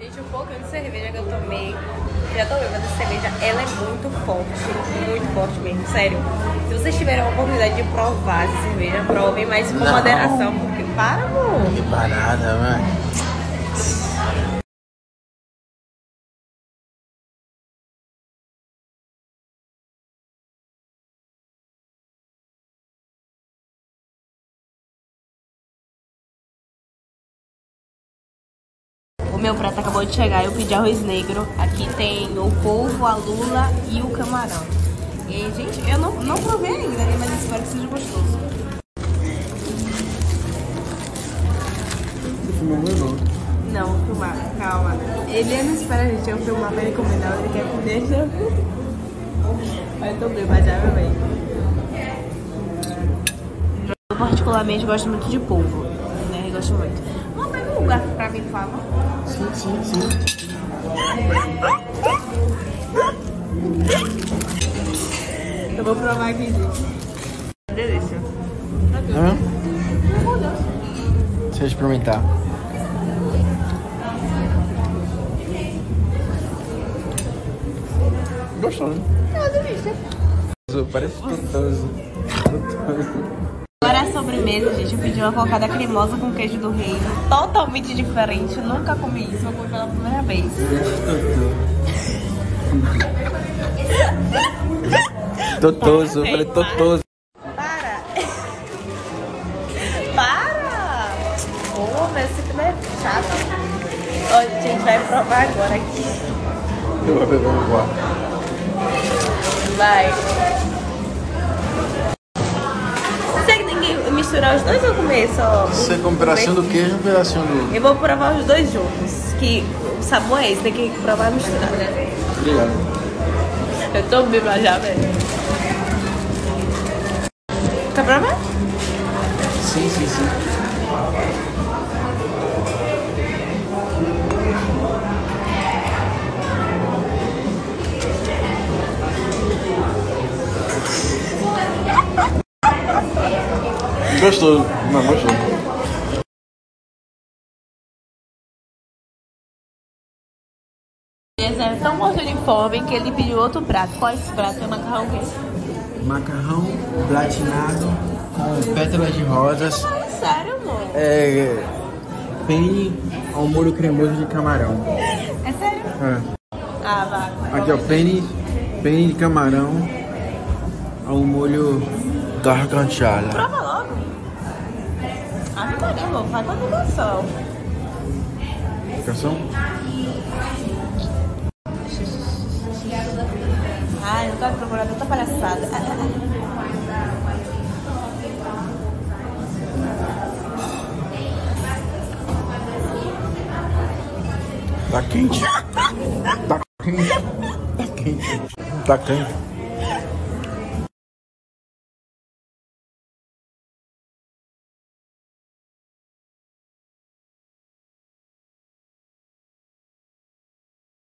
Gente, o pouquinho de cerveja que eu tomei, já tô bêbada de cerveja, ela é muito forte mesmo, sério. Se vocês tiverem a oportunidade de provar essa cerveja, provem, mas com moderação, porque para, amor. Que parada, mano. O meu prato acabou de chegar, eu pedi arroz negro. Aqui tem o polvo, a lula e o camarão. E, gente, eu não provei ainda, né? Mas espero que seja gostoso. Não, vou filmar, calma. Ele não espera a gente eu filmar pra ele comer, não. Ele quer comer já. Mas eu tô bêbada já, meu bem. Eu particularmente gosto muito de polvo, né? Eu gosto muito. Vamos pegar um lugar pra mim, por favor? Sim. Eu vou provar aqui, gente. Delícia. Hã? Deixa eu experimentar. Gostou, né? É uma delícia. Parece gostoso. Agora a sobremesa, gente, eu pedi uma cocada cremosa com queijo do reino. Totalmente diferente, eu nunca comi isso, eu comi pela primeira vez. Totoso, eu falei totoso. Para! Para! Ô, mas você também é chato. Olha, a gente vai provar agora aqui. Eu vou pegar um quarto. Vai. Você tem que misturar os dois ou comer só? Você come um pedacinho do queijo e um pedacinho do... Eu vou provar os dois juntos. Que o sabor é esse, tem que provar e misturar, né? Obrigado. Eu tô bêbada já, velho. Quer provar? Sim. Gostoso, não gostou. Ele é tão gosto de fome que ele pediu outro prato. Qual é esse prato? É macarrão o quê? Macarrão platinado com pétalas de rosas. Sério, amor? Penne ao molho cremoso de camarão. É sério? Ah, vai. Aqui, ó, penne de camarão ao molho gargantiala. Prova logo. Ah, Maria, amor, faz uma divulgação. Garçom? Ai, não tô procurando tanta palhaçada. Tá quente. Tá quente.